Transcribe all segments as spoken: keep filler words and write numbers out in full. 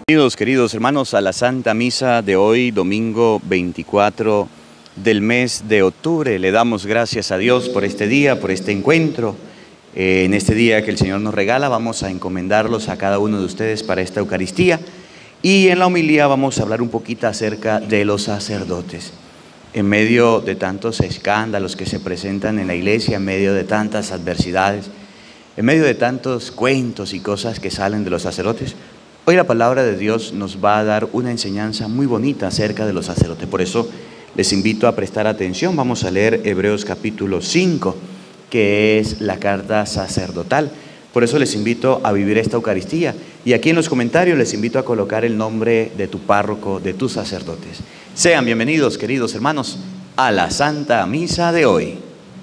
Bienvenidos, queridos hermanos, a la Santa Misa de hoy, domingo veinticuatro del mes de octubre. Le damos gracias a Dios por este día, por este encuentro. Eh, en este día que el Señor nos regala, vamos a encomendarlos a cada uno de ustedes para esta Eucaristía. Y en la homilía vamos a hablar un poquito acerca de los sacerdotes. En medio de tantos escándalos que se presentan en la iglesia, en medio de tantas adversidades, en medio de tantos cuentos y cosas que salen de los sacerdotes, hoy la palabra de Dios nos va a dar una enseñanza muy bonita acerca de los sacerdotes. Por eso les invito a prestar atención. Vamos a leer Hebreos capítulo cinco, que es la carta sacerdotal. Por eso les invito a vivir esta Eucaristía. Y aquí en los comentarios les invito a colocar el nombre de tu párroco, de tus sacerdotes. Sean bienvenidos, queridos hermanos, a la Santa Misa de hoy.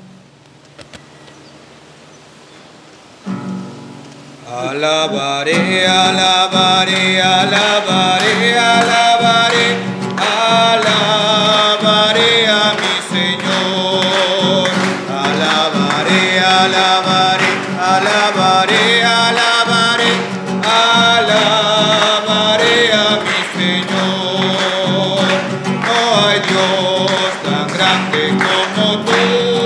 Alabaré, alabaré, alabaré, alabaré, alabaré a mi Señor. Alabaré, alabaré, alabaré, alabaré, alabaré a mi Señor. No hay Dios tan grande como tú.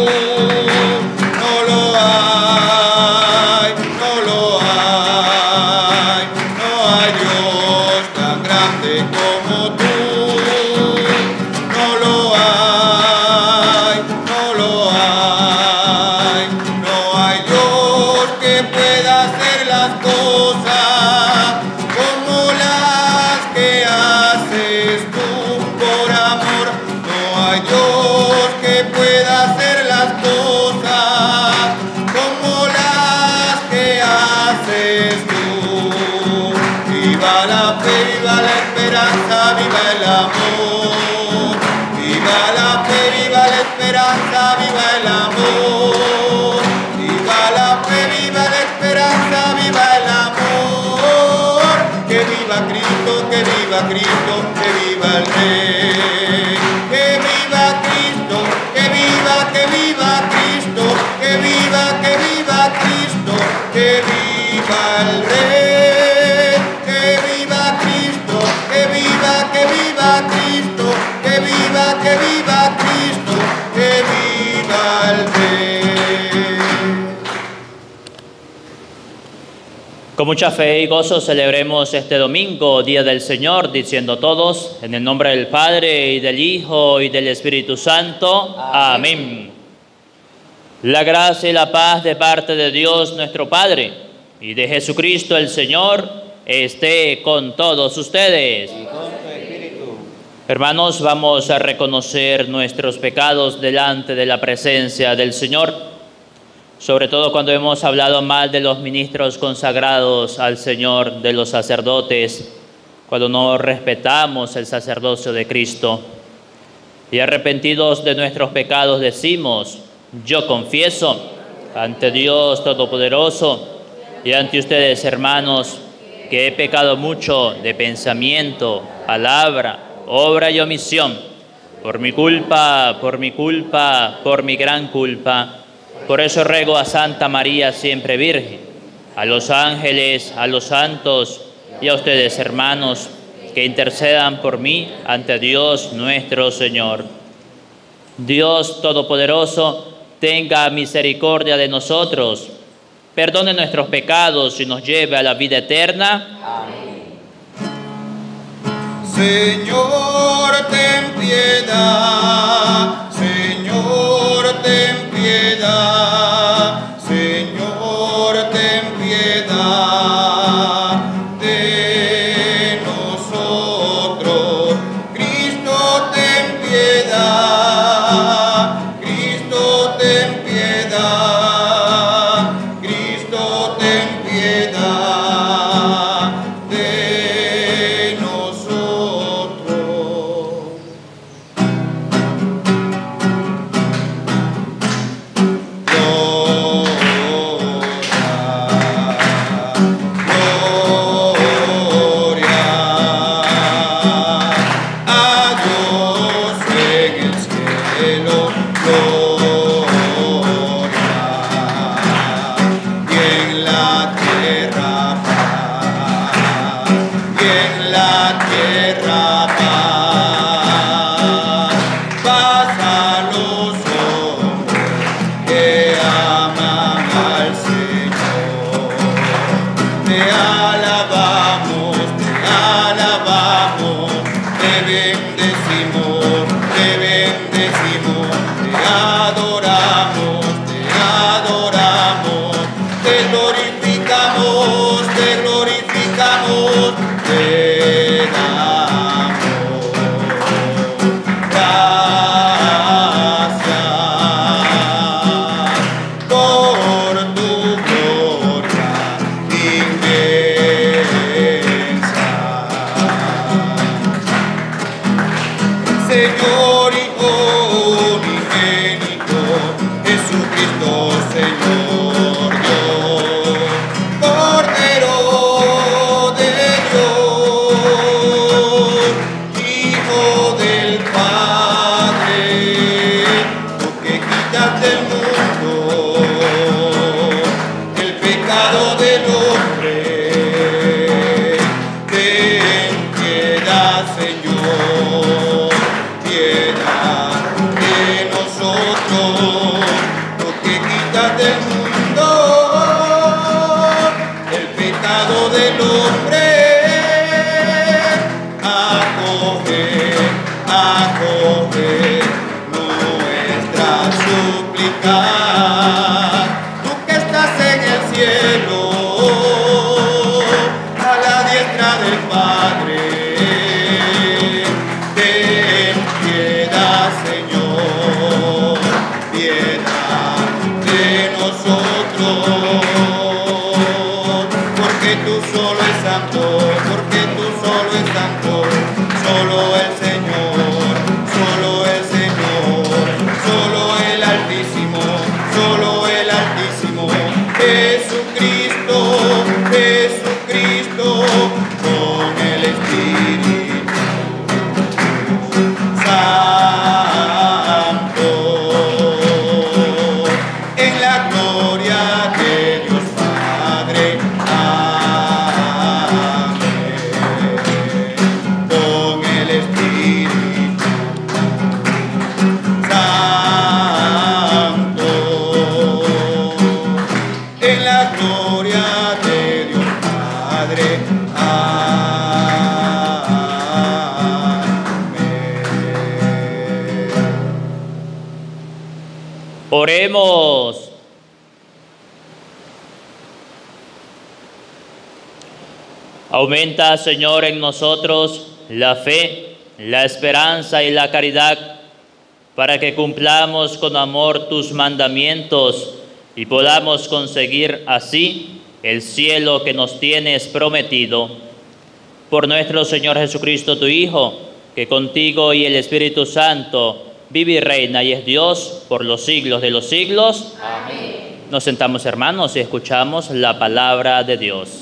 Viva el amor, viva la fe, viva la esperanza, viva el amor, viva la fe, viva la esperanza, viva el amor, que viva Cristo, que viva Cristo, que viva el Rey, que viva Cristo, que viva, que viva Cristo, que viva, que viva Cristo, que viva el Rey. Que viva Cristo, que viva, que viva Cristo, que viva el Rey. Con mucha fe y gozo celebremos este domingo, Día del Señor, diciendo todos, en el nombre del Padre, y del Hijo, y del Espíritu Santo. Amén. Amén. La gracia y la paz de parte de Dios nuestro Padre, y de Jesucristo el Señor, esté con todos ustedes. Hermanos, vamos a reconocer nuestros pecados delante de la presencia del Señor, sobre todo cuando hemos hablado mal de los ministros consagrados al Señor, de los sacerdotes, cuando no respetamos el sacerdocio de Cristo. Y arrepentidos de nuestros pecados decimos, yo confieso ante Dios Todopoderoso y ante ustedes, hermanos, que he pecado mucho de pensamiento, palabra, obra y omisión, por mi culpa, por mi culpa, por mi gran culpa. Por eso ruego a Santa María siempre Virgen, a los ángeles, a los santos y a ustedes, hermanos, que intercedan por mí ante Dios nuestro Señor. Dios Todopoderoso, tenga misericordia de nosotros, perdone nuestros pecados y nos lleve a la vida eterna. Amén. Señor, ten piedad, Señor, ten piedad, Señor, ten piedad de nosotros. Cristo, ten piedad, Cristo, ten piedad, Cristo, ten piedad de nosotros. tierra te alabamos, te alabamos, te bendecimos, te bendecimos, te adoramos, te adoramos, te glorificamos, te glorificamos, te damos gracias por tu gloria inmensa. Señor Hijo unigénito, Jesucristo Señor Dios, Cordero de Dios, Hijo del Padre, tú que quitas del mundo el pecado del hombre, ten piedad, Señor, piedad de nosotros, tú que quitas del mundo el pecado del hombre. Acoge, acoge nuestra súplica, tú que estás en el cielo, a la diestra del Padre. Ten piedad, Señor, piedad de nosotros, porque tú solo es santo, porque tú solo es santo, solo el Señor, solo el Señor, solo el Altísimo, solo el Altísimo, Jesucristo, Jesucristo, con el Espíritu Santo, en la gloria de Dios Padre, amén, con el Espíritu Santo, en la gloria de Dios Padre, amén. Oremos. Aumenta, Señor, en nosotros la fe, la esperanza y la caridad, para que cumplamos con amor tus mandamientos y podamos conseguir así el cielo que nos tienes prometido. Por nuestro Señor Jesucristo, tu Hijo, que contigo y el Espíritu Santo vive y reina y es Dios por los siglos de los siglos. Amén. Nos sentamos, hermanos, y escuchamos la palabra de Dios.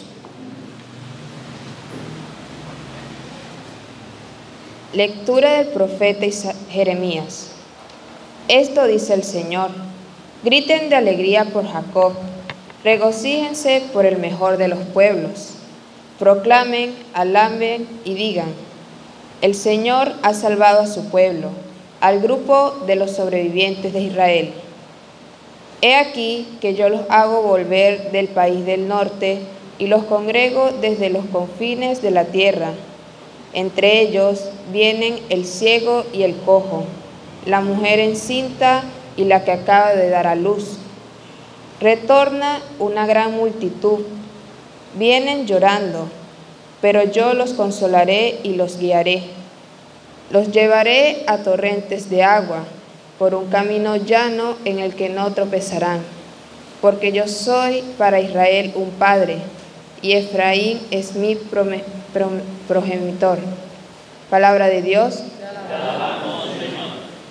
Lectura del profeta Jeremías. Esto dice el Señor: griten de alegría por Jacob, regocíjense por el mejor de los pueblos. Proclamen, alaben y digan: el Señor ha salvado a su pueblo, al grupo de los sobrevivientes de Israel. He aquí que yo los hago volver del país del norte y los congrego desde los confines de la tierra. Entre ellos vienen el ciego y el cojo, la mujer encinta y la que acaba de dar a luz. Retorna una gran multitud, vienen llorando, pero yo los consolaré y los guiaré. Los llevaré a torrentes de agua, por un camino llano en el que no tropezarán, porque yo soy para Israel un padre, y Efraín es mi prome- pro- progenitor. Palabra de Dios. Te alabamos, Señor.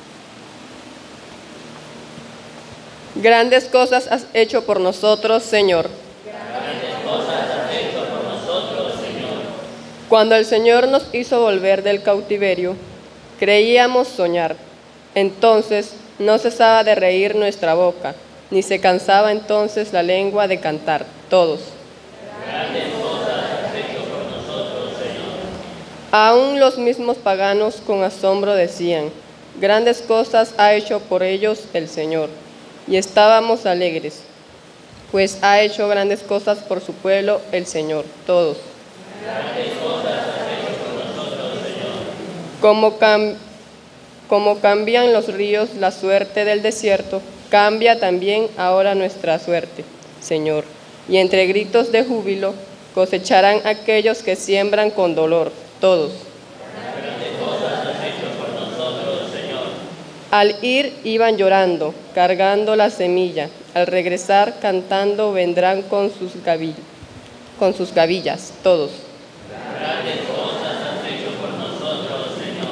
Grandes cosas has hecho por nosotros, Señor. Grandes cosas has hecho por nosotros, Señor. Cuando el Señor nos hizo volver del cautiverio, creíamos soñar. Entonces no cesaba de reír nuestra boca, ni se cansaba entonces la lengua de cantar, todos. Grandes cosas has hecho por nosotros, Señor. Aún los mismos paganos con asombro decían: grandes cosas ha hecho por ellos el Señor. Y estábamos alegres. pues ha hecho grandes cosas por su pueblo, el Señor. Todos. Grandes cosas has hecho por nosotros, Señor. Como, cam como cambian los ríos la suerte del desierto, cambia también ahora nuestra suerte, Señor. Y entre gritos de júbilo cosecharán aquellos que siembran con dolor, todos. Grandes cosas has hecho por nosotros, Señor. Al ir iban llorando, cargando la semilla. Al regresar cantando vendrán con sus, gavill con sus gavillas, todos. Grandes cosas has hecho por nosotros, Señor.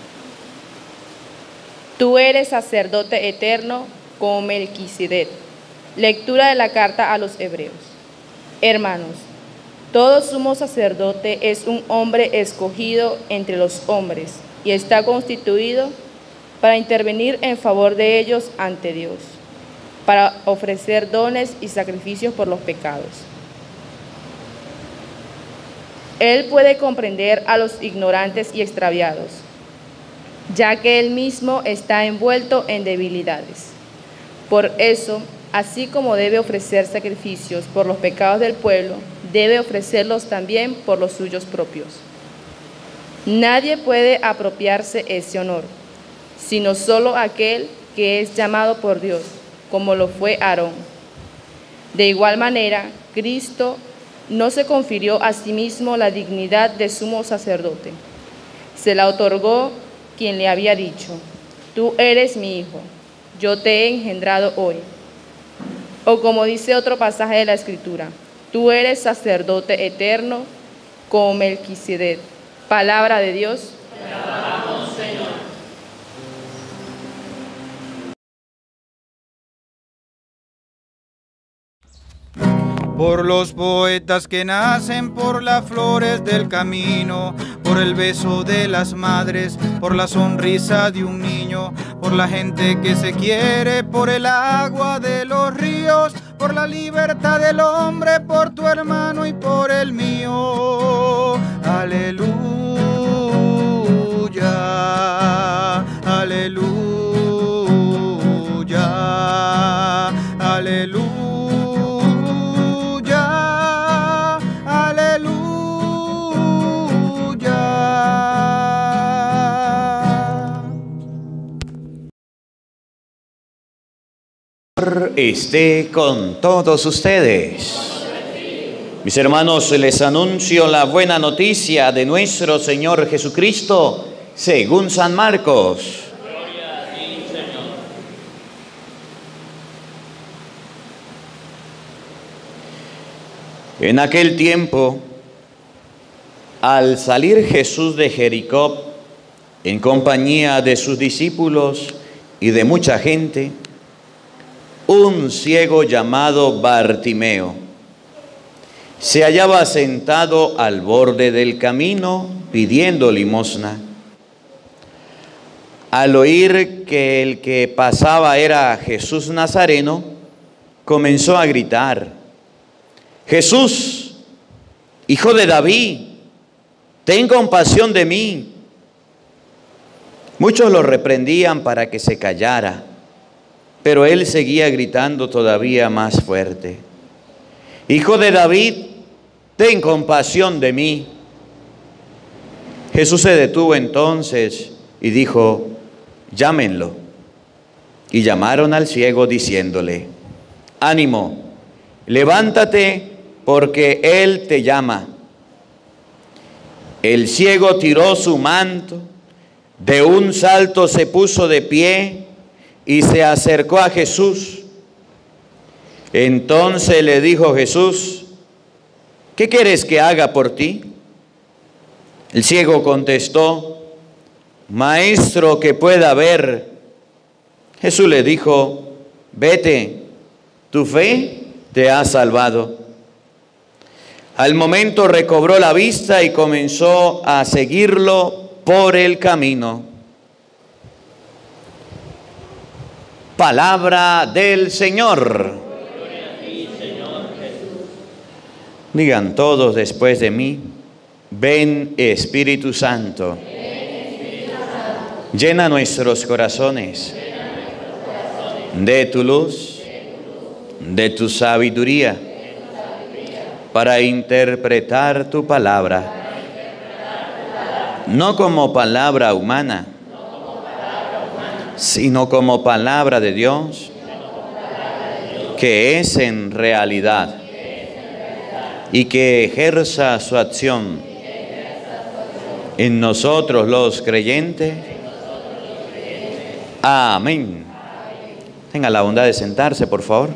Tú eres sacerdote eterno como Melquisedec. Lectura de la carta a los Hebreos. Hermanos, todo sumo sacerdote es un hombre escogido entre los hombres y está constituido para intervenir en favor de ellos ante Dios, para ofrecer dones y sacrificios por los pecados. Él puede comprender a los ignorantes y extraviados, ya que él mismo está envuelto en debilidades. Por eso, así como debe ofrecer sacrificios por los pecados del pueblo, debe ofrecerlos también por los suyos propios. Nadie puede apropiarse ese honor, sino solo aquel que es llamado por Dios, como lo fue Aarón. De igual manera, Cristo no se confirió a sí mismo la dignidad de sumo sacerdote. Se la otorgó quien le había dicho: tú eres mi hijo, yo te he engendrado hoy. O como dice otro pasaje de la Escritura: tú eres sacerdote eterno como Melquisedec. Palabra de Dios. Te alabamos, Señor. Por los poetas que nacen, por las flores del camino, por el beso de las madres, por la sonrisa de un niño, por la gente que se quiere, por el agua de los ríos, por la libertad del hombre, por tu hermano y por el mío. Aleluya, aleluya, aleluya. Esté con todos ustedes. Mis hermanos, les anuncio la buena noticia de nuestro Señor Jesucristo según San Marcos. Gloria a ti, Señor. En aquel tiempo, al salir Jesús de Jericó en compañía de sus discípulos y de mucha gente, un ciego llamado Bartimeo se hallaba sentado al borde del camino pidiendo limosna. Al oír que el que pasaba era Jesús Nazareno, comenzó a gritar: Jesús, hijo de David, ten compasión de mí. Muchos lo reprendían para que se callara, pero él seguía gritando todavía más fuerte: Hijo de David, ten compasión de mí. Jesús se detuvo entonces y dijo: llámenlo. Y llamaron al ciego diciéndole: ánimo, levántate, porque él te llama. El ciego tiró su manto, de un salto se puso de pie y se acercó a Jesús. Entonces le dijo Jesús: ¿qué quieres que haga por ti? El ciego contestó: Maestro, que pueda ver. Jesús le dijo: vete, tu fe te ha salvado. Al momento recobró la vista y comenzó a seguirlo por el camino. Palabra del Señor. Gloria a ti, Señor Jesús. Digan todos después de mí: ven Espíritu Santo. Ven, Espíritu Santo. Llena nuestros corazones Llena nuestros corazones de tu luz, de tu sabiduría, para interpretar tu palabra, no como palabra humana, sino como palabra de Dios, que es en realidad, y que ejerza su acción en nosotros los creyentes. Amén. Tenga la bondad de sentarse, por favor.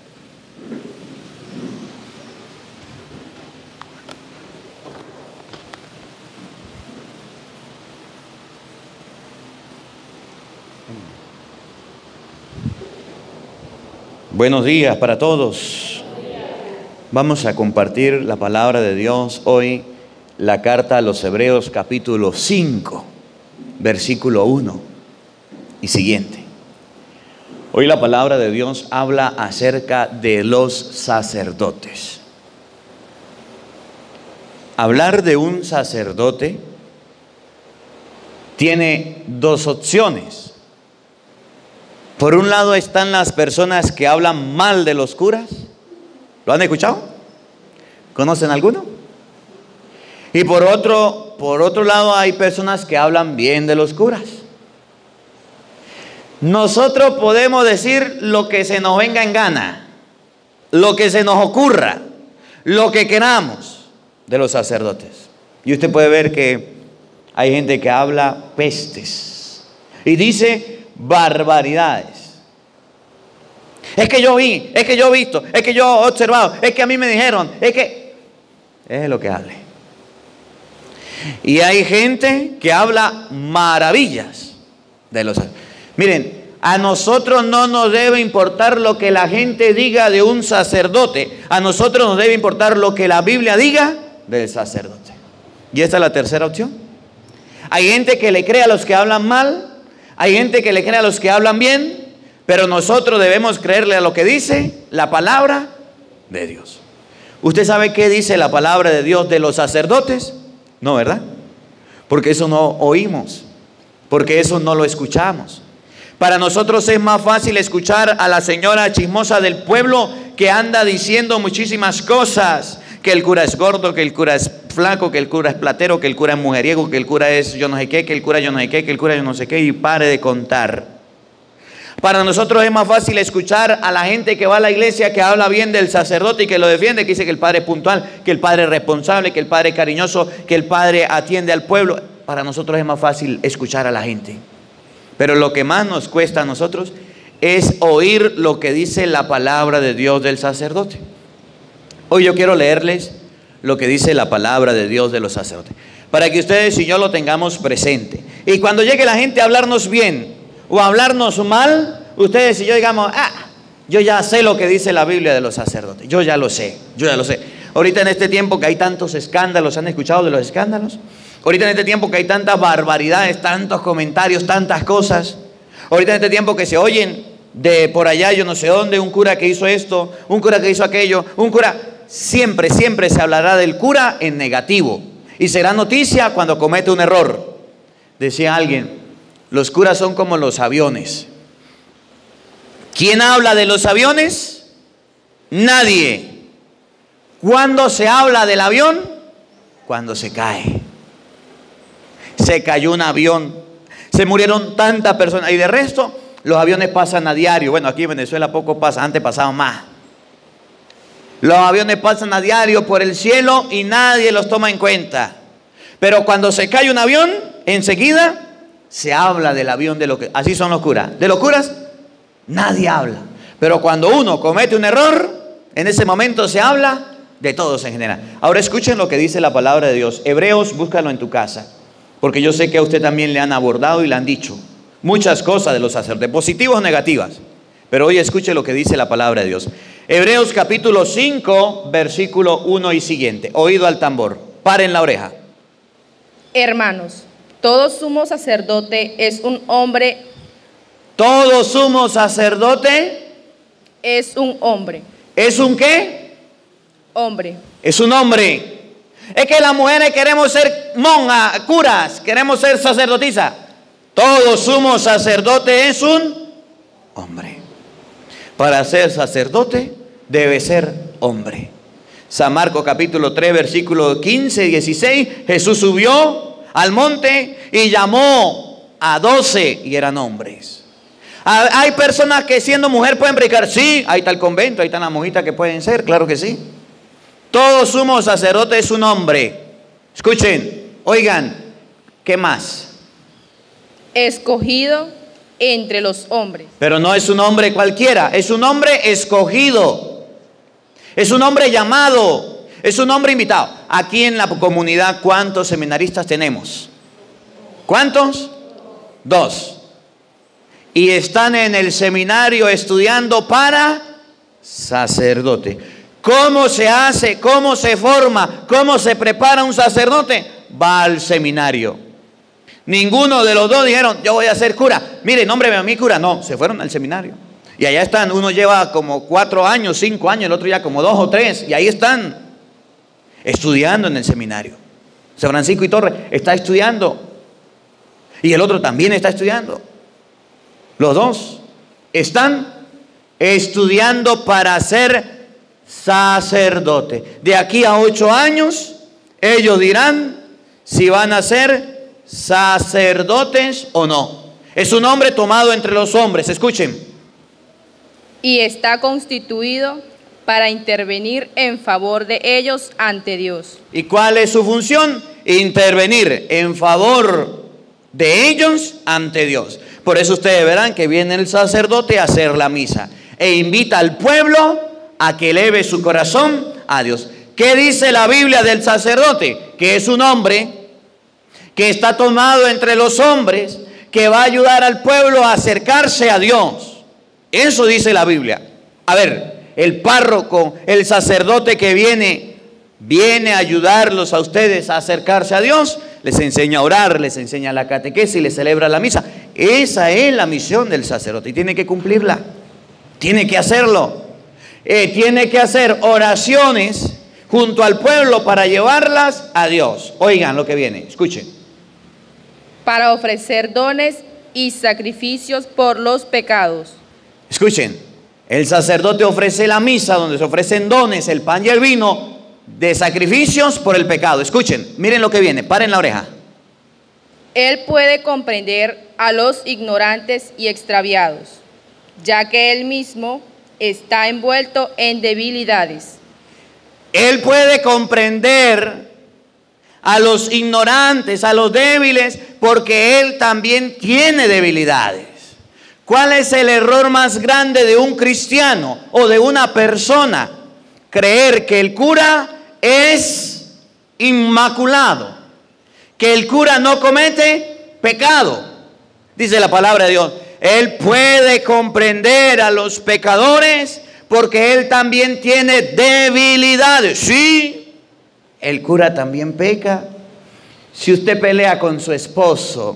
Buenos días para todos. Vamos a compartir la palabra de Dios hoy, la carta a los Hebreos capítulo cinco, versículo uno y siguiente. Hoy la palabra de Dios habla acerca de los sacerdotes. Hablar de un sacerdote tiene dos opciones. Por un lado están las personas que hablan mal de los curas. ¿Lo han escuchado? ¿Conocen alguno? Y por otro, por otro lado hay personas que hablan bien de los curas. Nosotros podemos decir lo que se nos venga en gana, lo que se nos ocurra, lo que queramos de los sacerdotes. Y usted puede ver que hay gente que habla pestes y dice barbaridades. Es que yo vi, es que yo he visto, es que yo he observado, es que a mí me dijeron, es que... Es lo que hable. Y hay gente que habla maravillas de los... Miren, a nosotros no nos debe importar lo que la gente diga de un sacerdote. A nosotros nos debe importar lo que la Biblia diga del sacerdote. Y esta es la tercera opción. Hay gente que le cree a los que hablan mal. Hay gente que le cree a los que hablan bien, pero nosotros debemos creerle a lo que dice la palabra de Dios. ¿Usted sabe qué dice la palabra de Dios de los sacerdotes? No, ¿verdad? Porque eso no oímos, porque eso no lo escuchamos. Para nosotros es más fácil escuchar a la señora chismosa del pueblo que anda diciendo muchísimas cosas, que el cura es gordo, que el cura es flaco, que el cura es platero, que el cura es mujeriego, que el cura es yo no sé qué, que el cura yo no sé qué, que el cura yo no sé qué, y pare de contar. Para nosotros es más fácil escuchar a la gente que va a la iglesia, que habla bien del sacerdote y que lo defiende, que dice que el padre es puntual, que el padre es responsable, que el padre es cariñoso, que el padre atiende al pueblo. Para nosotros es más fácil escuchar a la gente. Pero lo que más nos cuesta a nosotros es oír lo que dice la palabra de Dios del sacerdote. Hoy yo quiero leerles lo que dice la palabra de Dios de los sacerdotes, para que ustedes y yo lo tengamos presente. Y cuando llegue la gente a hablarnos bien o a hablarnos mal, ustedes y yo digamos, ah, yo ya sé lo que dice la Biblia de los sacerdotes. Yo ya lo sé, yo ya lo sé. Ahorita en este tiempo que hay tantos escándalos, ¿han escuchado de los escándalos? Ahorita en este tiempo que hay tantas barbaridades, tantos comentarios, tantas cosas. Ahorita en este tiempo que se oyen de por allá, yo no sé dónde, un cura que hizo esto, un cura que hizo aquello, un cura... Siempre, siempre se hablará del cura en negativo. Y será noticia cuando comete un error. Decía alguien, los curas son como los aviones. ¿Quién habla de los aviones? Nadie. ¿Cuándo se habla del avión? Cuando se cae. Se cayó un avión. Se murieron tantas personas. Y de resto, los aviones pasan a diario. Bueno, aquí en Venezuela poco pasa, antes pasaban más. Los aviones pasan a diario por el cielo y nadie los toma en cuenta. Pero cuando se cae un avión, enseguida se habla del avión de lo que... Así son los curas. De los curas, nadie habla. Pero cuando uno comete un error, en ese momento se habla de todos en general. Ahora escuchen lo que dice la palabra de Dios. Hebreos, búscalo en tu casa. Porque yo sé que a usted también le han abordado y le han dicho muchas cosas de los sacerdotes, positivas o negativas. Pero hoy escuche lo que dice la palabra de Dios. Hebreos capítulo cinco, versículo uno y siguiente. Oído al tambor. Paren la oreja. Hermanos, todo sumo sacerdote es un hombre. Todo sumo sacerdote Es un hombre. ¿Es un qué? Hombre. Es un hombre. Es que las mujeres queremos ser monjas, curas, queremos ser sacerdotisas. Todo sumo sacerdote es un hombre. Para ser sacerdote debe ser hombre. San Marcos capítulo tres, versículo quince, dieciséis, Jesús subió al monte y llamó a doce y eran hombres. Hay personas que siendo mujer pueden predicar, sí, ahí está el convento, ahí están las monjitas que pueden ser, claro que sí. Todo sumo sacerdote es un hombre. Escuchen, oigan, ¿qué más? Escogido entre los hombres. Pero no es un hombre cualquiera, es un hombre escogido. Es un hombre llamado, es un hombre invitado. Aquí en la comunidad, ¿cuántos seminaristas tenemos? ¿Cuántos? Dos. Y están en el seminario estudiando para sacerdote. ¿Cómo se hace? ¿Cómo se forma? ¿Cómo se prepara un sacerdote? Va al seminario. Ninguno de los dos dijeron, yo voy a ser cura. Mire, nómbreme a mí cura. No, se fueron al seminario. Y allá están, uno lleva como cuatro años, cinco años, el otro ya como dos o tres. Y ahí están, estudiando en el seminario. San Francisco y Torres está estudiando. Y el otro también está estudiando. Los dos están estudiando para ser sacerdote. De aquí a ocho años, ellos dirán si van a ser sacerdotes o no. Es un hombre tomado entre los hombres, escuchen. Y está constituido para intervenir en favor de ellos ante Dios. ¿Y cuál es su función? Intervenir en favor de ellos ante Dios. Por eso ustedes verán que viene el sacerdote a hacer la misa e invita al pueblo a que eleve su corazón a Dios. ¿Qué dice la Biblia del sacerdote? Que es un hombre que está tomado entre los hombres, que va a ayudar al pueblo a acercarse a Dios. Eso dice la Biblia. A ver, el párroco, el sacerdote que viene, viene a ayudarlos a ustedes a acercarse a Dios, les enseña a orar, les enseña la catequesis, les celebra la misa. Esa es la misión del sacerdote y tiene que cumplirla, tiene que hacerlo. Eh, tiene que hacer oraciones junto al pueblo para llevarlas a Dios. Oigan lo que viene, escuchen. Para ofrecer dones y sacrificios por los pecados. Escuchen, el sacerdote ofrece la misa donde se ofrecen dones, el pan y el vino de sacrificios por el pecado. Escuchen, miren lo que viene, paren la oreja. Él puede comprender a los ignorantes y extraviados, ya que él mismo está envuelto en debilidades. Él puede comprender a los ignorantes, a los débiles, porque él también tiene debilidades. ¿Cuál es el error más grande de un cristiano o de una persona? Creer que el cura es inmaculado, que el cura no comete pecado. Dice la palabra de Dios, él puede comprender a los pecadores porque él también tiene debilidades. Sí, el cura también peca. Si usted pelea con su esposo,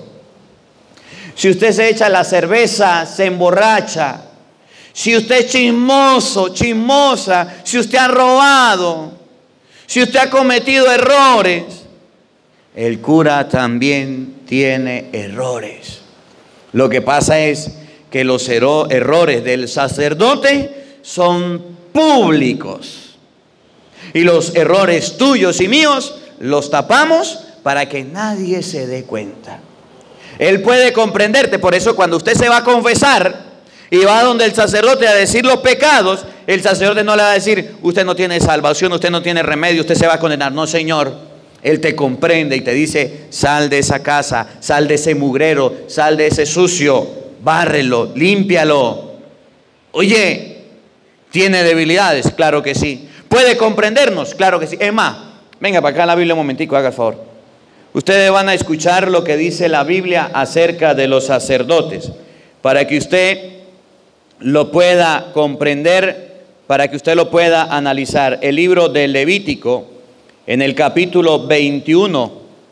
si usted se echa la cerveza, se emborracha, si usted es chismoso, chismosa, si usted ha robado, si usted ha cometido errores, el cura también tiene errores. Lo que pasa es que los errores del sacerdote son públicos y los errores tuyos y míos los tapamos para que nadie se dé cuenta. Él puede comprenderte, por eso cuando usted se va a confesar y va donde el sacerdote a decir los pecados, el sacerdote no le va a decir, usted no tiene salvación, usted no tiene remedio, usted se va a condenar. No, señor, él te comprende y te dice, sal de esa casa, sal de ese mugrero, sal de ese sucio, bárrelo, límpialo. Oye, ¿tiene debilidades? Claro que sí. ¿Puede comprendernos? Claro que sí. Es más, venga para acá la Biblia un momentico, haga el favor. Ustedes van a escuchar lo que dice la Biblia acerca de los sacerdotes, para que usted lo pueda comprender, para que usted lo pueda analizar. El libro de Levítico, en el capítulo veintiuno,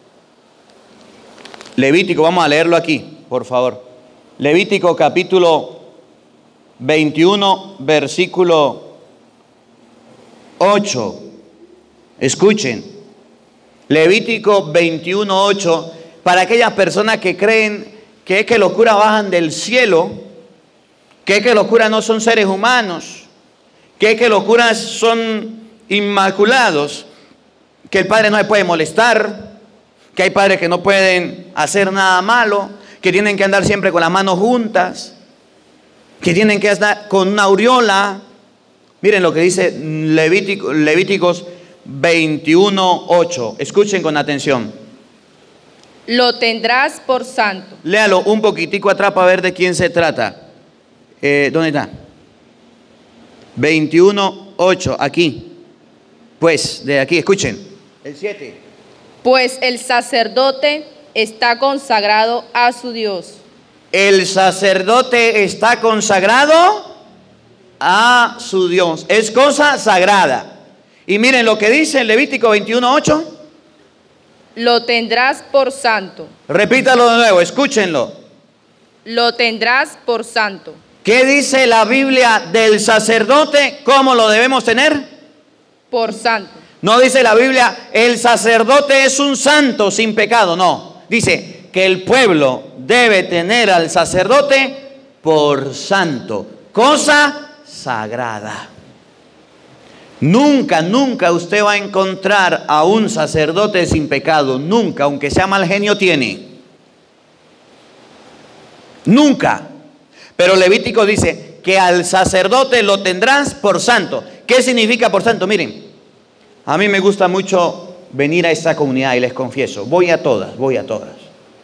Levítico, vamos a leerlo aquí, por favor. Levítico capítulo veintiuno, versículo ocho. Escuchen. Levítico veintiuno, ocho, para aquellas personas que creen que es que los curas bajan del cielo, que es que los curas no son seres humanos, que, que los curas son inmaculados, que el padre no se puede molestar, que hay padres que no pueden hacer nada malo, que tienen que andar siempre con las manos juntas, que tienen que estar con una aureola. Miren lo que dice Levítico, Levíticos veintiuno, ocho. Escuchen con atención. Lo tendrás por santo. Léalo un poquitico atrás para ver de quién se trata. Eh, ¿Dónde está? veintiuno, ocho, aquí. Pues, de aquí, escuchen. El siete. Pues el sacerdote está consagrado a su Dios. El sacerdote está consagrado a su Dios. Es cosa sagrada. Y miren lo que dice en Levítico veintiuno, ocho. Lo tendrás por santo. Repítalo de nuevo, escúchenlo. Lo tendrás por santo. ¿Qué dice la Biblia del sacerdote? ¿Cómo lo debemos tener? Por santo. No dice la Biblia, el sacerdote es un santo sin pecado. No, dice que el pueblo debe tener al sacerdote por santo, cosa sagrada. Nunca, nunca usted va a encontrar a un sacerdote sin pecado. Nunca, aunque sea mal genio tiene. Nunca. Pero Levítico dice que al sacerdote lo tendrás por santo. ¿Qué significa por santo? Miren, a mí me gusta mucho venir a esta comunidad y les confieso, voy a todas, voy a todas.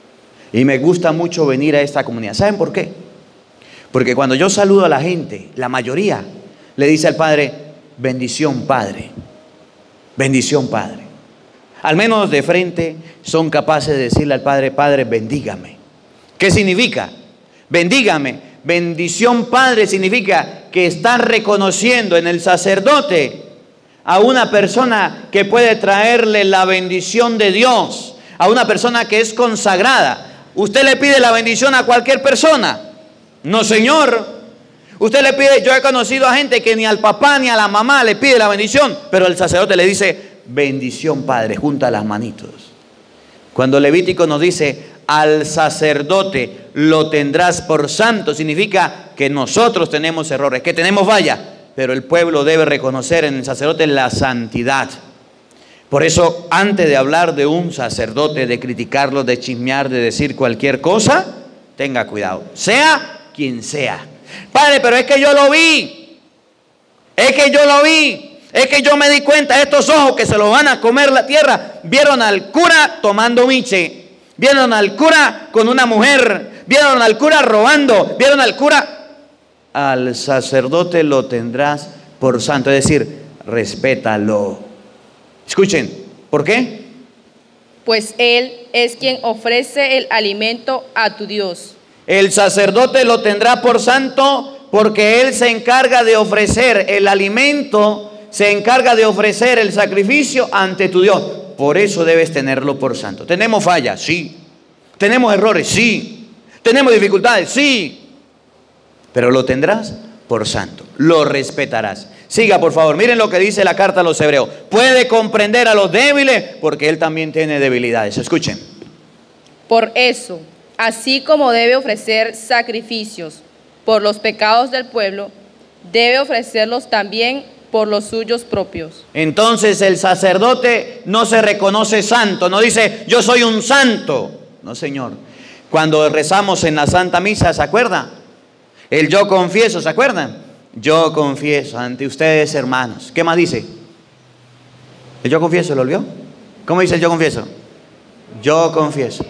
Y me gusta mucho venir a esta comunidad. ¿Saben por qué? Porque cuando yo saludo a la gente, la mayoría le dice al Padre, bendición Padre, bendición Padre. Al menos de frente son capaces de decirle al Padre, Padre, bendígame. ¿Qué significa? Bendígame. Bendición Padre significa que están reconociendo en el sacerdote a una persona que puede traerle la bendición de Dios, a una persona que es consagrada. Usted le pide la bendición a cualquier persona. No, señor. Usted le pide, yo he conocido a gente que ni al papá ni a la mamá le pide la bendición, pero el sacerdote le dice, bendición Padre, junta las manitos. Cuando Levítico nos dice, al sacerdote lo tendrás por santo, significa que nosotros tenemos errores, que tenemos falla, pero el pueblo debe reconocer en el sacerdote la santidad. Por eso, antes de hablar de un sacerdote, de criticarlo, de chismear, de decir cualquier cosa, tenga cuidado, sea quien sea. Padre, pero es que yo lo vi, es que yo lo vi, es que yo me di cuenta, estos ojos que se los van a comer la tierra, vieron al cura tomando miche, vieron al cura con una mujer, vieron al cura robando, vieron al cura. Al sacerdote lo tendrás por santo, es decir, respétalo. Escuchen, ¿por qué? Pues él es quien ofrece el alimento a tu Dios. El sacerdote lo tendrá por santo porque él se encarga de ofrecer el alimento, se encarga de ofrecer el sacrificio ante tu Dios. Por eso debes tenerlo por santo. ¿Tenemos fallas? Sí. ¿Tenemos errores? Sí. ¿Tenemos dificultades? Sí. Pero lo tendrás por santo. Lo respetarás. Siga, por favor. Miren lo que dice la carta a los hebreos. Puede comprender a los débiles porque él también tiene debilidades. Escuchen. Por eso, así como debe ofrecer sacrificios por los pecados del pueblo, debe ofrecerlos también por los suyos propios. Entonces el sacerdote no se reconoce santo, no dice yo soy un santo. No, señor. Cuando rezamos en la Santa Misa, ¿se acuerda? El yo confieso, ¿se acuerdan? Yo confieso ante ustedes, hermanos. ¿Qué más dice? El yo confieso, ¿lo olvidó? ¿Cómo dice el yo confieso? Yo confieso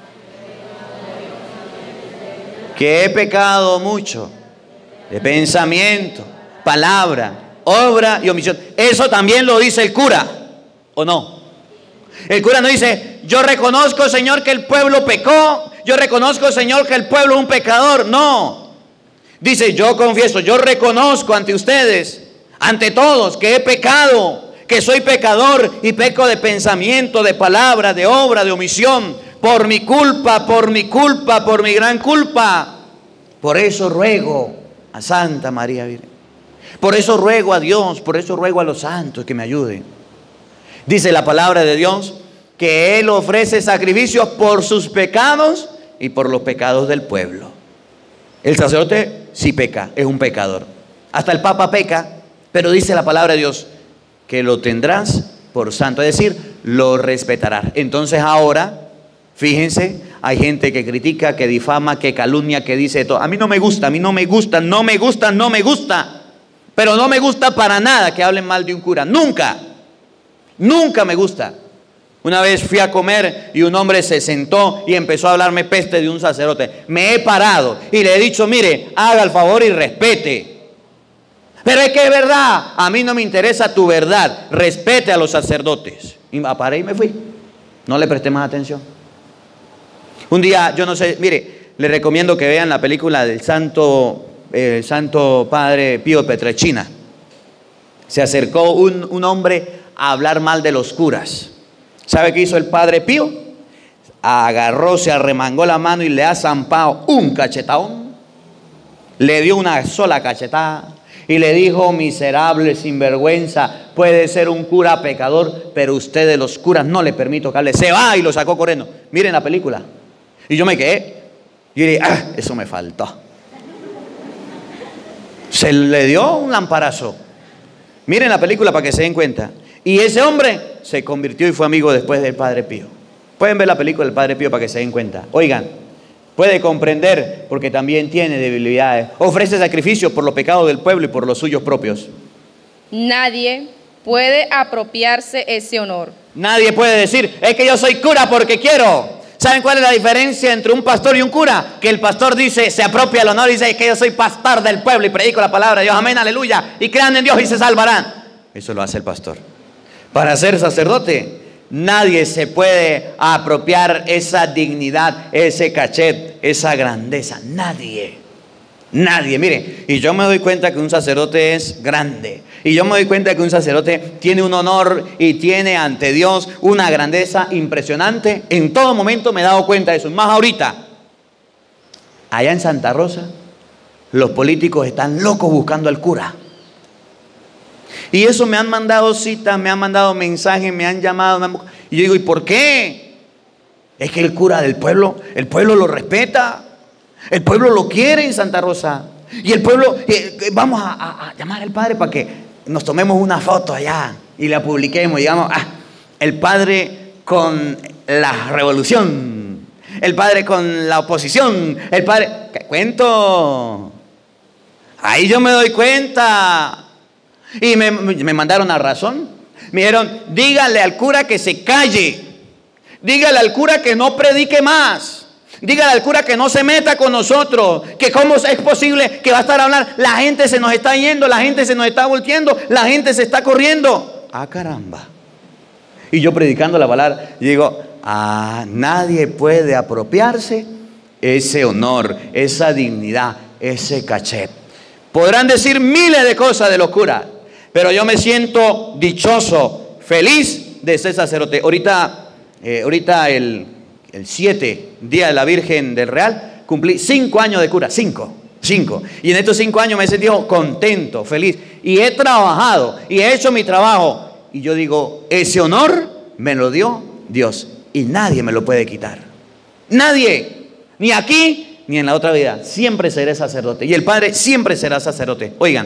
que he pecado mucho de pensamiento, palabra, obra y omisión. Eso también lo dice el cura, ¿o no? El cura no dice, yo reconozco, Señor, que el pueblo pecó, yo reconozco, Señor, que el pueblo es un pecador. No. Dice, yo confieso, yo reconozco ante ustedes, ante todos, que he pecado, que soy pecador y peco de pensamiento, de palabra, de obra, de omisión, por mi culpa, por mi culpa, por mi gran culpa. Por eso ruego a Santa María Virgen. Por eso ruego a Dios, por eso ruego a los santos que me ayuden. Dice la palabra de Dios que Él ofrece sacrificios por sus pecados y por los pecados del pueblo. El sacerdote sí peca, es un pecador. Hasta el Papa peca, Pero dice la palabra de Dios que lo tendrás por santo, es decir, lo respetarás. Entonces ahora, fíjense, hay gente que critica, que difama, que calumnia, que dice todo. A mí no me gusta, a mí no me gusta, no me gusta, no me gusta. Pero no me gusta para nada que hablen mal de un cura. Nunca, nunca me gusta. Una vez fui a comer y un hombre se sentó y empezó a hablarme peste de un sacerdote. Me he parado y le he dicho, mire, haga el favor y respete. Pero es que es verdad, a mí no me interesa tu verdad, respete a los sacerdotes. Y me paré y me fui, no le presté más atención. Un día, yo no sé, mire, le recomiendo que vean la película del Santo, eh, Santo Padre Pío Petrechina. Se acercó un, un hombre a hablar mal de los curas. ¿Sabe qué hizo el Padre Pío? Agarró, se arremangó la mano y le ha zampado un cachetón. Le dio una sola cachetada. Y le dijo, miserable, sinvergüenza, puede ser un cura pecador, pero usted de los curas no le permito que hable. Se va y lo sacó corriendo. Miren la película. Y yo me quedé. Y dije, ah, eso me faltó. Se le dio un lamparazo. Miren la película para que se den cuenta. Y ese hombre se convirtió y fue amigo después del Padre Pío. Pueden ver la película del Padre Pío para que se den cuenta. Oigan. Puede comprender porque también tiene debilidades. Ofrece sacrificios por los pecados del pueblo y por los suyos propios. Nadie puede apropiarse ese honor. Nadie puede decir, es que yo soy cura porque quiero. ¿Saben cuál es la diferencia entre un pastor y un cura? Que el pastor dice, se apropia el honor y dice, es que yo soy pastor del pueblo y predico la palabra de Dios, amén, aleluya, y crean en Dios y se salvarán. Eso lo hace el pastor. Para ser sacerdote, nadie se puede apropiar esa dignidad, ese cachet, esa grandeza. Nadie. Nadie. Mire, y yo me doy cuenta que un sacerdote es grande. Y yo me doy cuenta que un sacerdote tiene un honor y tiene ante Dios una grandeza impresionante. En todo momento me he dado cuenta de eso. Más ahorita, allá en Santa Rosa, los políticos están locos buscando al cura. Y eso me han mandado citas, me han mandado mensajes, me han llamado. Me han... Y yo digo, ¿y por qué? Es que el cura del pueblo, el pueblo lo respeta. El pueblo lo quiere en Santa Rosa. Y el pueblo, eh, vamos a, a, a llamar al padre para que nos tomemos una foto allá y la publiquemos. Y digamos, ah, el padre con la revolución, el padre con la oposición, el padre... ¿Qué cuento? Ahí yo me doy cuenta. Y me, me mandaron a razón. Me dijeron, dígale al cura que se calle. Dígale al cura que no predique más. Dígale al cura que no se meta con nosotros. Que cómo es posible que va a estar hablando. La gente se nos está yendo, la gente se nos está volteando, la gente se está corriendo. Ah, caramba. Y yo predicando la palabra, y digo, ah, nadie puede apropiarse ese honor, esa dignidad, ese cachet. Podrán decir miles de cosas de los curas, pero yo me siento dichoso, feliz de ser sacerdote. Ahorita, eh, ahorita el, el siete, Día de la Virgen del Real, cumplí cinco años de cura, cinco, cinco. Y en estos cinco años me he sentido contento, feliz. Y he trabajado, y he hecho mi trabajo. Y yo digo, ese honor me lo dio Dios. Y nadie me lo puede quitar. Nadie, ni aquí, ni en la otra vida. Siempre seré sacerdote. Y el Padre siempre será sacerdote. Oigan.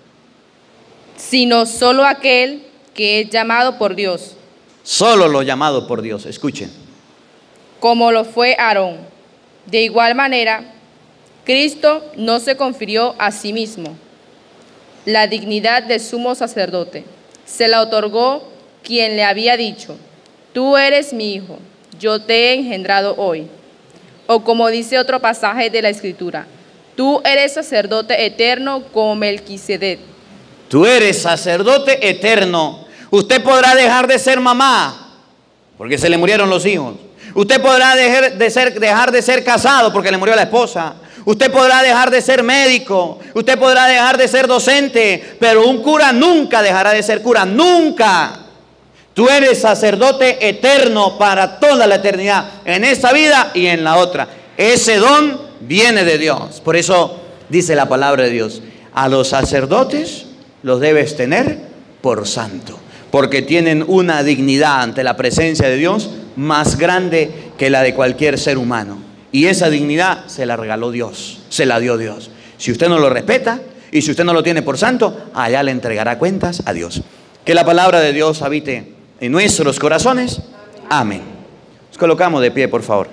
Sino solo aquel que es llamado por Dios. Solo lo llamado por Dios. Escuchen. Como lo fue Aarón. De igual manera, Cristo no se confirió a sí mismo la dignidad de sumo sacerdote. Se la otorgó quien le había dicho, tú eres mi hijo, yo te he engendrado hoy. O como dice otro pasaje de la Escritura, tú eres sacerdote eterno como Melquisedec. Tú eres sacerdote eterno. Usted podrá dejar de ser mamá, porque se le murieron los hijos. Usted podrá dejar de ser, dejar de ser casado, porque le murió la esposa. Usted podrá dejar de ser médico. Usted podrá dejar de ser docente. Pero un cura nunca dejará de ser cura. Nunca. Tú eres sacerdote eterno para toda la eternidad, en esta vida y en la otra. Ese don viene de Dios. Por eso dice la palabra de Dios, a los sacerdotes los debes tener por santo, porque tienen una dignidad ante la presencia de Dios más grande que la de cualquier ser humano. Y esa dignidad se la regaló Dios, se la dio Dios. Si usted no lo respeta, Y si usted no lo tiene por santo, allá le entregará cuentas a Dios. Que la palabra de Dios habite en nuestros corazones. Amén. Nos colocamos de pie, por favor.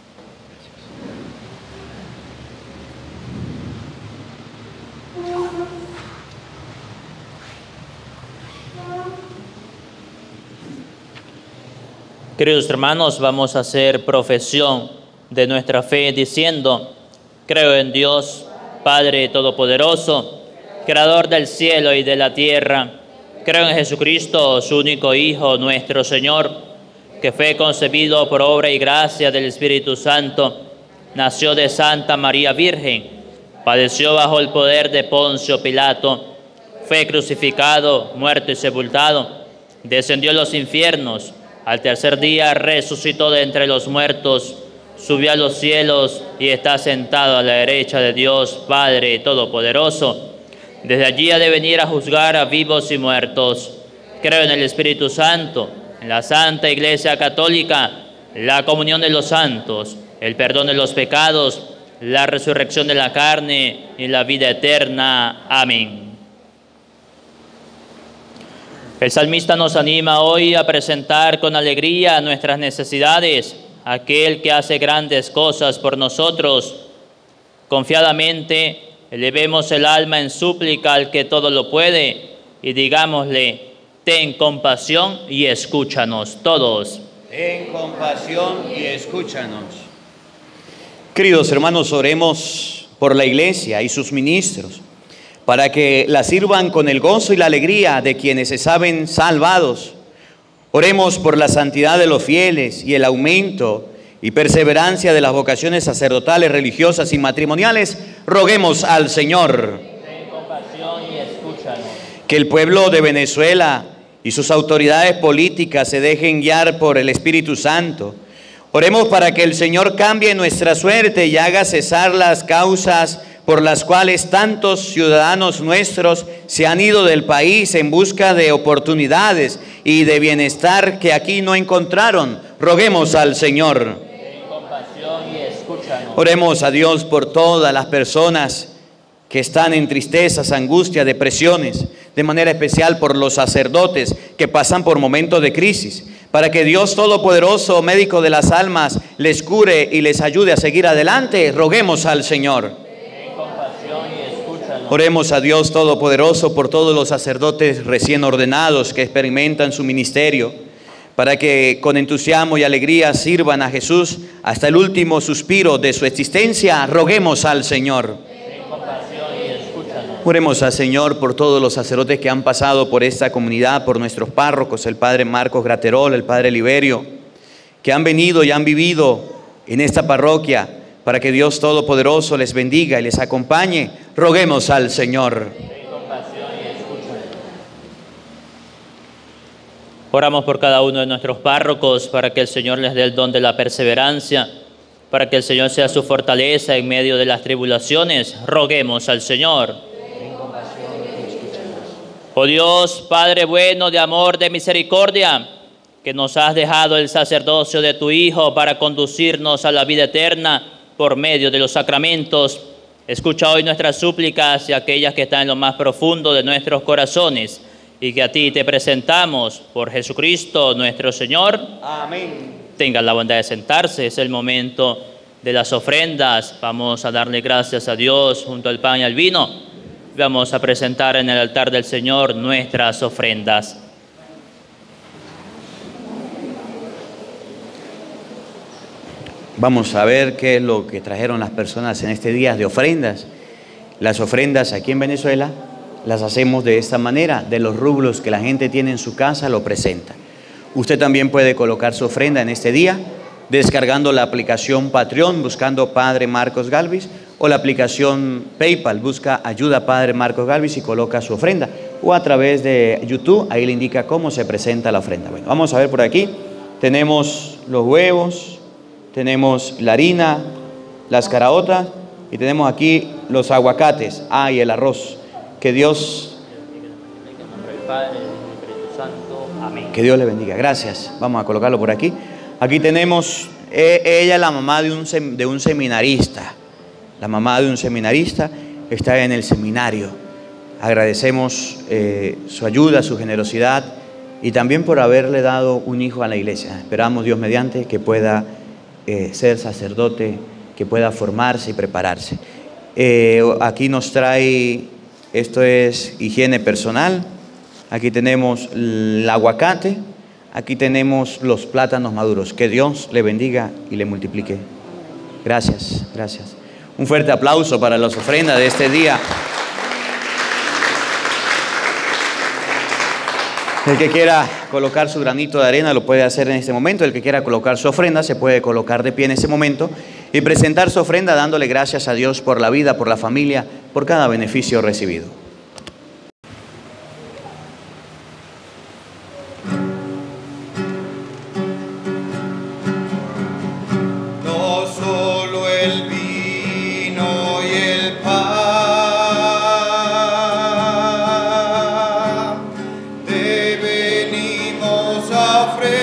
Queridos hermanos, vamos a hacer profesión de nuestra fe diciendo: creo en Dios, Padre Todopoderoso, Creador del cielo y de la tierra. Creo en Jesucristo, su único Hijo, nuestro Señor, que fue concebido por obra y gracia del Espíritu Santo, nació de Santa María Virgen, padeció bajo el poder de Poncio Pilato, fue crucificado, muerto y sepultado, descendió a los infiernos, al tercer día resucitó de entre los muertos, subió a los cielos y está sentado a la derecha de Dios Padre Todopoderoso. Desde allí ha de venir a juzgar a vivos y muertos. Creo en el Espíritu Santo, en la Santa Iglesia Católica, la comunión de los santos, el perdón de los pecados, la resurrección de la carne y la vida eterna. Amén. El salmista nos anima hoy a presentar con alegría nuestras necesidades a aquel que hace grandes cosas por nosotros. Confiadamente elevemos el alma en súplica al que todo lo puede y digámosle: ten compasión y escúchanos. Todos. Ten compasión y escúchanos. Queridos hermanos, oremos por la iglesia y sus ministros, para que la sirvan con el gozo y la alegría de quienes se saben salvados. Oremos por la santidad de los fieles y el aumento y perseverancia de las vocaciones sacerdotales, religiosas y matrimoniales. Roguemos al Señor. Ten compasión y escúchanos. Que el pueblo de Venezuela y sus autoridades políticas se dejen guiar por el Espíritu Santo. Oremos para que el Señor cambie nuestra suerte y haga cesar las causas por las cuales tantos ciudadanos nuestros se han ido del país en busca de oportunidades y de bienestar que aquí no encontraron. Roguemos al Señor. Ten compasión y escúchanos. Oremos a Dios por todas las personas que están en tristezas, angustias, depresiones, de manera especial por los sacerdotes que pasan por momentos de crisis, para que Dios Todopoderoso, médico de las almas, les cure y les ayude a seguir adelante. Roguemos al Señor. Oremos a Dios Todopoderoso por todos los sacerdotes recién ordenados que experimentan su ministerio, para que con entusiasmo y alegría sirvan a Jesús hasta el último suspiro de su existencia. Roguemos al Señor. Oremos al Señor por todos los sacerdotes que han pasado por esta comunidad, por nuestros párrocos, el Padre Marcos Graterol, el Padre Liberio, que han venido y han vivido en esta parroquia, para que Dios Todopoderoso les bendiga y les acompañe. Roguemos al Señor. Oramos por cada uno de nuestros párrocos para que el Señor les dé el don de la perseverancia, para que el Señor sea su fortaleza en medio de las tribulaciones. Roguemos al Señor. Oh Dios, Padre bueno, de amor, de misericordia, que nos has dejado el sacerdocio de tu Hijo para conducirnos a la vida eterna por medio de los sacramentos, escucha hoy nuestras súplicas y aquellas que están en lo más profundo de nuestros corazones, y que a ti te presentamos por Jesucristo nuestro Señor. Amén. Tengan la bondad de sentarse, es el momento de las ofrendas. Vamos a darle gracias a Dios junto al pan y al vino. Vamos a presentar en el altar del Señor nuestras ofrendas. Vamos a ver qué es lo que trajeron las personas en este día de ofrendas. Las ofrendas aquí en Venezuela las hacemos de esta manera: de los rublos que la gente tiene en su casa lo presenta. Usted también puede colocar su ofrenda en este día descargando la aplicación Patreon, buscando Padre Marcos Galvis, o la aplicación PayPal, busca Ayuda Padre Marcos Galvis y coloca su ofrenda, o a través de YouTube, ahí le indica cómo se presenta la ofrenda. Bueno, vamos a ver por aquí. Tenemos los huevos, tenemos la harina, las caraotas y tenemos aquí los aguacates, ah, y el arroz. Que Dios, que Dios le bendiga. Gracias. Vamos a colocarlo por aquí. Aquí tenemos, eh, ella es la mamá de un, de un seminarista. La mamá de un seminarista está en el seminario. Agradecemos eh, su ayuda, su generosidad y también por haberle dado un hijo a la iglesia. Esperamos, Dios mediante, que pueda eh, ser sacerdote, que pueda formarse y prepararse. Eh, aquí nos trae, esto es higiene personal. Aquí tenemos el aguacate, aquí tenemos los plátanos maduros. Que Dios le bendiga y le multiplique. Gracias, gracias. Un fuerte aplauso para las ofrendas de este día. El que quiera colocar su granito de arena lo puede hacer en este momento. El que quiera colocar su ofrenda se puede colocar de pie en este momento y presentar su ofrenda dándole gracias a Dios por la vida, por la familia, por cada beneficio recibido. No solo el vino y el pan te venimos a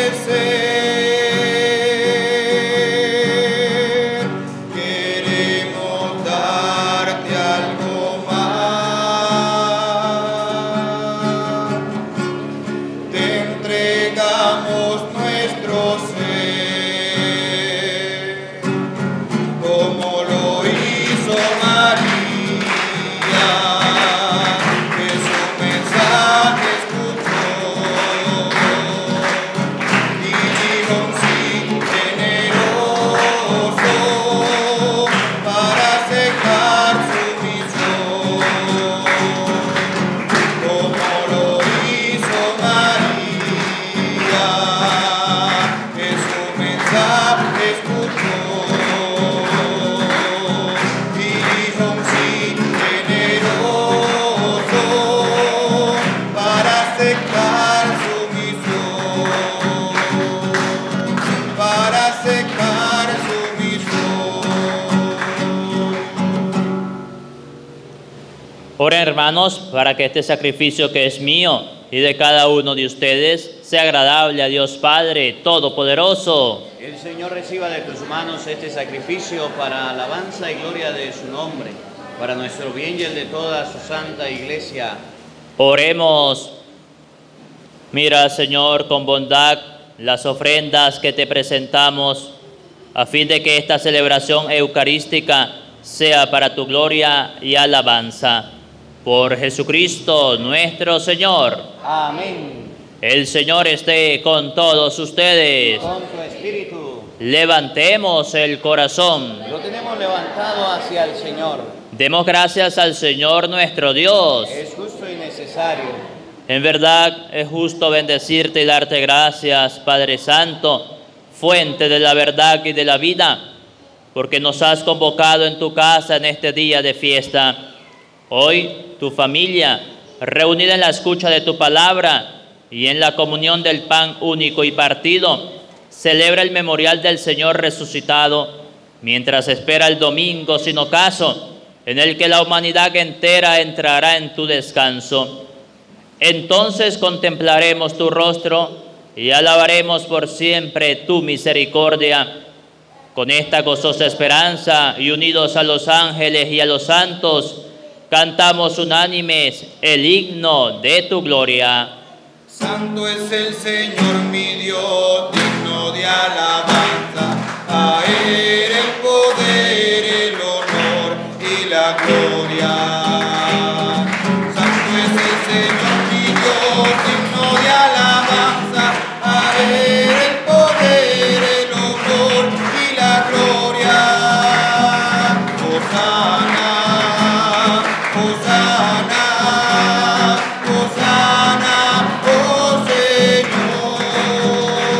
ofrecer, queremos darte algo más, te entregamos nuestro ser, como lo hizo María, que su mensaje escuchó y dijo un sí generoso para aceptar su misión, como lo hizo María, que su mensaje escuchó y dijo un sí generoso para aceptar su misión, para aceptar su misión. Oren, hermanos, para que este sacrificio que es mío y de cada uno de ustedes sea agradable a Dios Padre Todopoderoso. El Señor reciba de tus manos este sacrificio para alabanza y gloria de su nombre, para nuestro bien y el de toda su santa iglesia. Oremos. Mira, Señor, con bondad las ofrendas que te presentamos, a fin de que esta celebración eucarística sea para tu gloria y alabanza. Por Jesucristo nuestro Señor. Amén. El Señor esté con todos ustedes. Con tu espíritu. Levantemos el corazón. Lo tenemos levantado hacia el Señor. Demos gracias al Señor nuestro Dios. Es justo y necesario. En verdad es justo bendecirte y darte gracias, Padre Santo, fuente de la verdad y de la vida, porque nos has convocado en tu casa en este día de fiesta. Hoy tu familia, reunida en la escucha de tu palabra y en la comunión del pan único y partido, celebra el memorial del Señor resucitado, mientras espera el domingo sin ocaso, en el que la humanidad entera entrará en tu descanso. Entonces contemplaremos tu rostro y alabaremos por siempre tu misericordia. Con esta gozosa esperanza y unidos a los ángeles y a los santos, cantamos unánimes el himno de tu gloria. Santo es el Señor mi Dios, digno de alabanza, a Él el poder, el honor y la gloria. Santo es el Señor mi Dios, digno de alabanza, a Él el poder, el honor y la gloria. Hosana, Hosana, Hosana, oh Señor.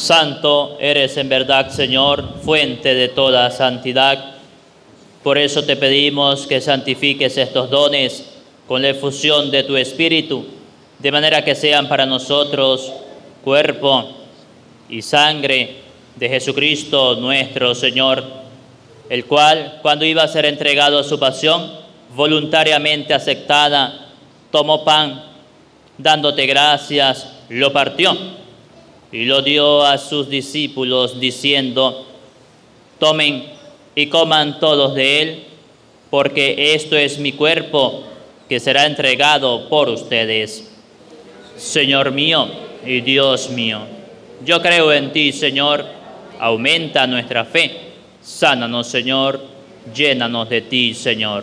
Santo eres en verdad, Señor, fuente de toda santidad. Por eso te pedimos que santifiques estos dones con la efusión de tu Espíritu, de manera que sean para nosotros cuerpo y sangre de Jesucristo nuestro Señor, el cual, cuando iba a ser entregado a su pasión, voluntariamente aceptada, tomó pan, dándote gracias, lo partió y lo dio a sus discípulos, diciendo: tomen y coman todos de él, porque esto es mi cuerpo, que será entregado por ustedes. Señor mío y Dios mío, yo creo en ti, Señor, aumenta nuestra fe. Sánanos, Señor, llénanos de ti, Señor.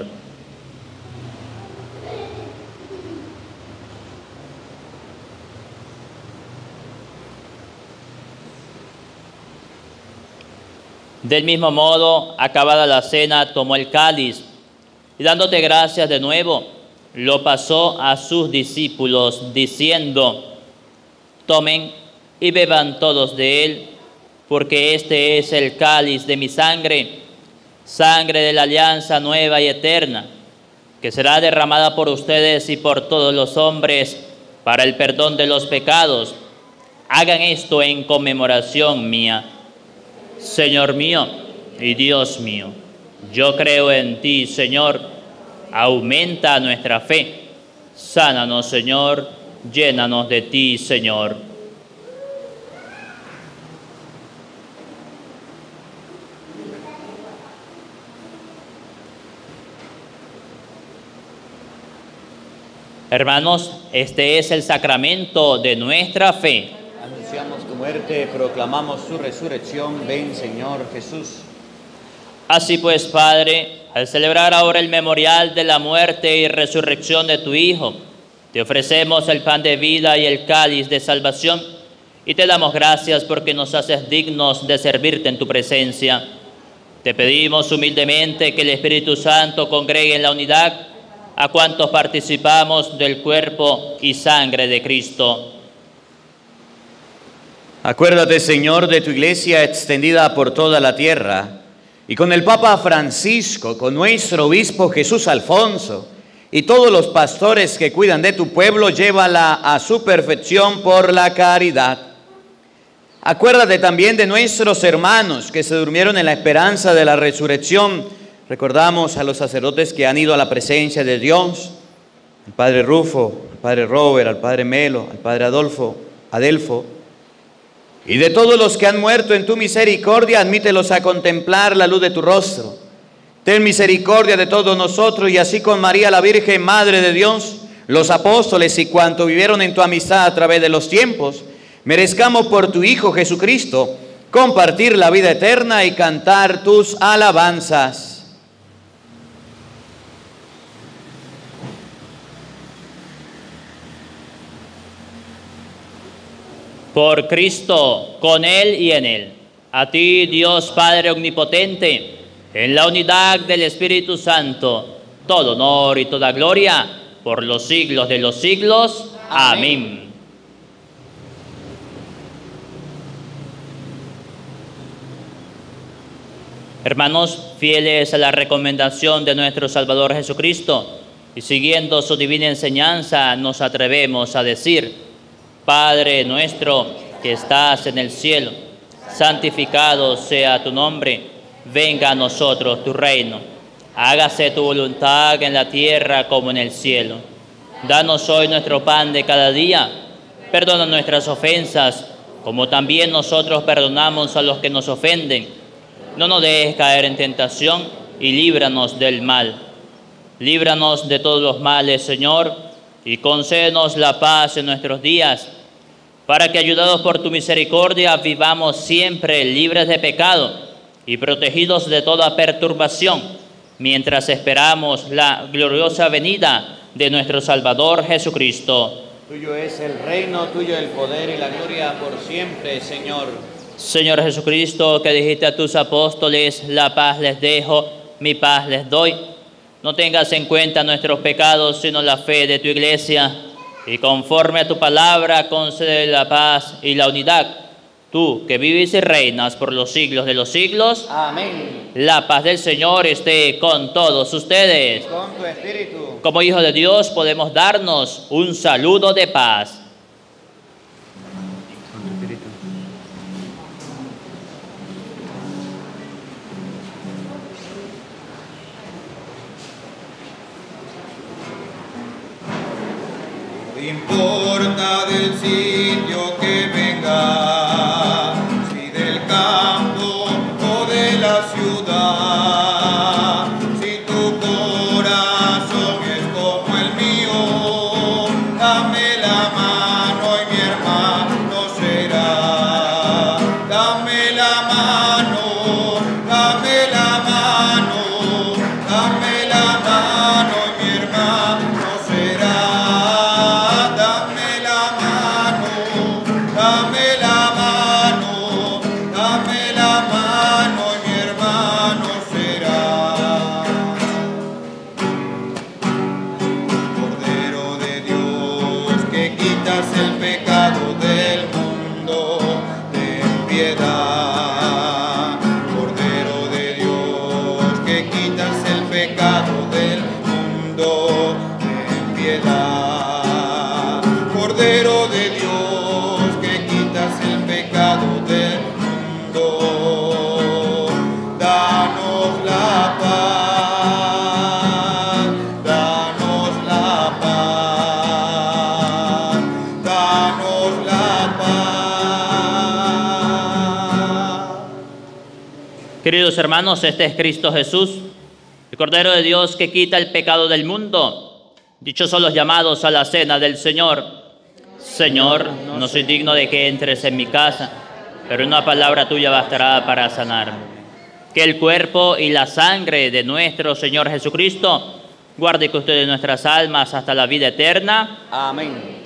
Del mismo modo, acabada la cena, tomó el cáliz y dándote gracias de nuevo, lo pasó a sus discípulos, diciendo: tomen y beban todos de él, porque este es el cáliz de mi sangre, sangre de la alianza nueva y eterna, que será derramada por ustedes y por todos los hombres para el perdón de los pecados. Hagan esto en conmemoración mía. Señor mío y Dios mío, yo creo en ti, Señor, aumenta nuestra fe. Sánanos, Señor, llénanos de ti, Señor. Hermanos, este es el sacramento de nuestra fe. Anunciamos tu muerte, proclamamos su resurrección. Ven, Señor Jesús. Así pues, Padre, al celebrar ahora el memorial de la muerte y resurrección de tu Hijo, te ofrecemos el pan de vida y el cáliz de salvación, y te damos gracias porque nos haces dignos de servirte en tu presencia. Te pedimos humildemente que el Espíritu Santo congregue en la unidad a cuantos participamos del cuerpo y sangre de Cristo. Acuérdate, Señor, de tu iglesia extendida por toda la tierra, y con el Papa Francisco, con nuestro obispo Jesús Alfonso, y todos los pastores que cuidan de tu pueblo, llévala a su perfección por la caridad. Acuérdate también de nuestros hermanos que se durmieron en la esperanza de la resurrección. Recordamos a los sacerdotes que han ido a la presencia de Dios, al Padre Rufo, al Padre Robert, al Padre Melo, al Padre Adolfo, Adelfo, y de todos los que han muerto en tu misericordia, admítelos a contemplar la luz de tu rostro. Ten misericordia de todos nosotros, y así con María la Virgen, Madre de Dios, los apóstoles y cuantos vivieron en tu amistad a través de los tiempos, merezcamos por tu Hijo Jesucristo compartir la vida eterna y cantar tus alabanzas. Por Cristo, con Él y en Él, a ti, Dios Padre Omnipotente, en la unidad del Espíritu Santo, todo honor y toda gloria, por los siglos de los siglos. Amén. Amén. Hermanos, fieles a la recomendación de nuestro Salvador Jesucristo, y siguiendo su divina enseñanza, nos atrevemos a decir: Padre nuestro que estás en el cielo, santificado sea tu nombre, venga a nosotros tu reino, hágase tu voluntad en la tierra como en el cielo. Danos hoy nuestro pan de cada día, perdona nuestras ofensas, como también nosotros perdonamos a los que nos ofenden. No nos dejes caer en tentación y líbranos del mal. Líbranos de todos los males, Señor, y concédenos la paz en nuestros días, para que, ayudados por tu misericordia, vivamos siempre libres de pecado y protegidos de toda perturbación, mientras esperamos la gloriosa venida de nuestro Salvador Jesucristo. Tuyo es el reino, tuyo el poder y la gloria por siempre, Señor. Señor Jesucristo, que dijiste a tus apóstoles: la paz les dejo, mi paz les doy. No tengas en cuenta nuestros pecados, sino la fe de tu iglesia, y conforme a tu palabra concede la paz y la unidad. tú que vives y reinas por los siglos de los siglos. Amén. La paz del Señor esté con todos ustedes. Con tu espíritu. Como hijos de Dios podemos darnos un saludo de paz. Con tu espíritu. No importa del sitio que venga, si del campo o de la ciudad, si tu corazón es como el mío, dame la mano y mi hermano será. Dame la mano, dame la mano, dame la mano y mi hermano será. Dame la mano, dame la mano, dame la mano y mi hermano será. Cordero de Dios, que quitas el pecado del mundo, ten piedad. Cordero de Dios, que quitas el pecado del mundo, ten piedad. Cordero de Dios, que quitas el pecado del mundo, danos la paz, danos la paz, danos la paz. Queridos hermanos, este es Cristo Jesús, el Cordero de Dios que quita el pecado del mundo. Dichosos los llamados a la cena del Señor. Señor, no soy digno de que entres en mi casa, pero una palabra tuya bastará para sanarme. Que el cuerpo y la sangre de nuestro Señor Jesucristo guarde y custodie nuestras almas hasta la vida eterna. Amén.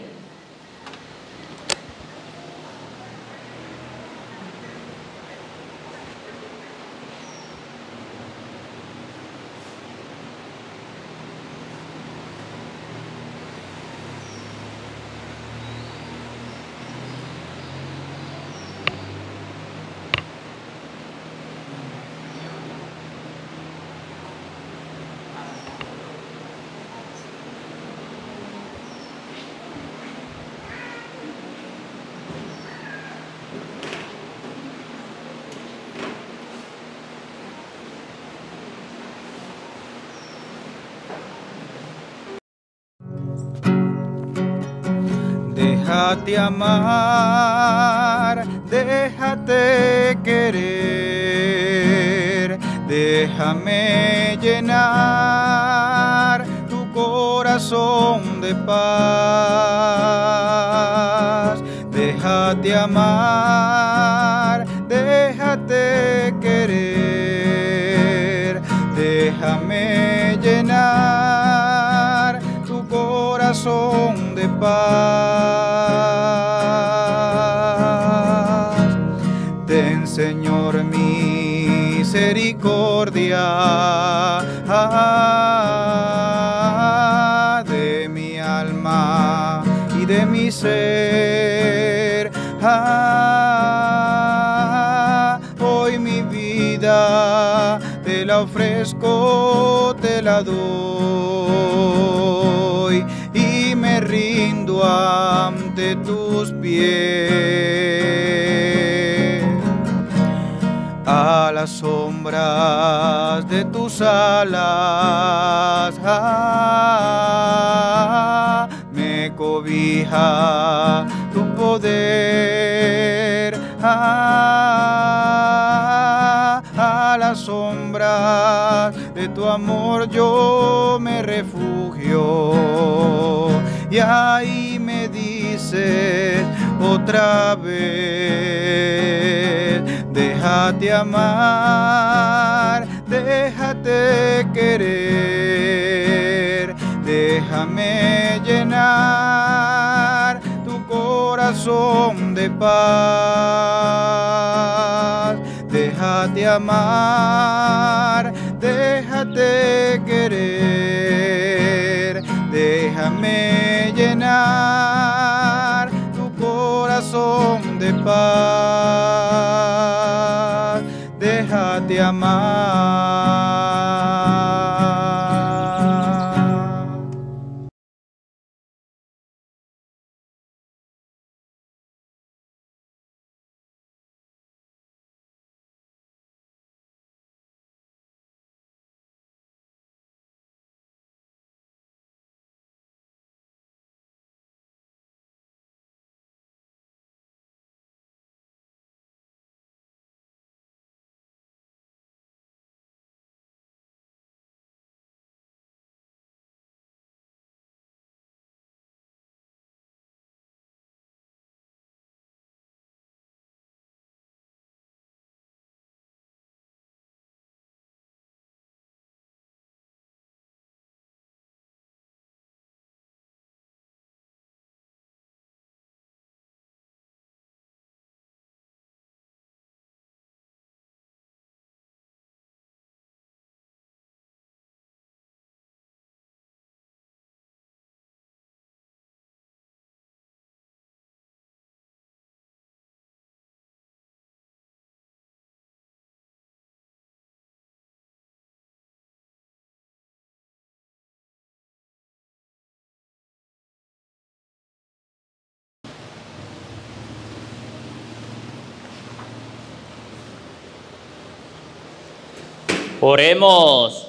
Déjate amar, déjate querer, déjame llenar tu corazón de paz. Déjate amar, déjate querer, déjame llenar tu corazón de paz. Ten, Señor, misericordia ah, de mi alma y de mi ser. Ah, hoy mi vida te la ofrezco, te la doy y me rindo ante tus pies. A las sombras de tus alas ah, me cobija tu poder. Ah, a las sombras de tu amor yo me refugio y ahí me dices otra vez: déjate amar, déjate querer, déjame llenar tu corazón de paz. Déjate amar, déjate querer, déjame llenar tu corazón corazón de paz, déjate amar. Oremos.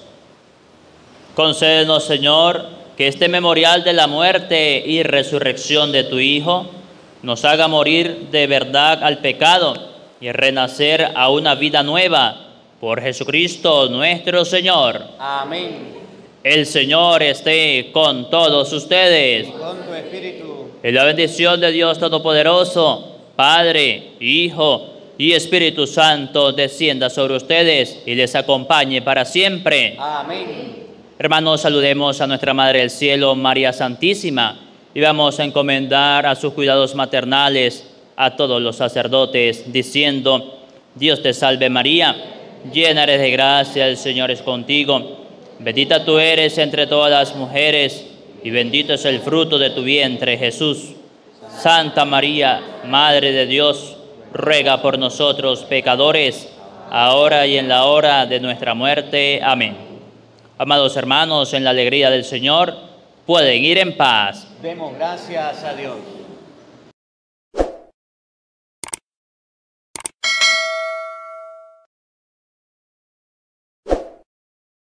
Concédenos, Señor, que este memorial de la muerte y resurrección de tu Hijo nos haga morir de verdad al pecado y renacer a una vida nueva por Jesucristo nuestro Señor. Amén. El Señor esté con todos ustedes. Con tu espíritu. En la bendición de Dios Todopoderoso, Padre, Hijo y Espíritu Santo, descienda sobre ustedes y les acompañe para siempre. Amén. Hermanos, saludemos a nuestra Madre del Cielo, María Santísima, y vamos a encomendar a sus cuidados maternales a todos los sacerdotes, diciendo: Dios te salve María, llena eres de gracia, el Señor es contigo. Bendita tú eres entre todas las mujeres, y bendito es el fruto de tu vientre, Jesús. Santa María, Madre de Dios, ruega por nosotros pecadores, ahora y en la hora de nuestra muerte. Amén. Amados hermanos, en la alegría del Señor, pueden ir en paz. Demos gracias a Dios.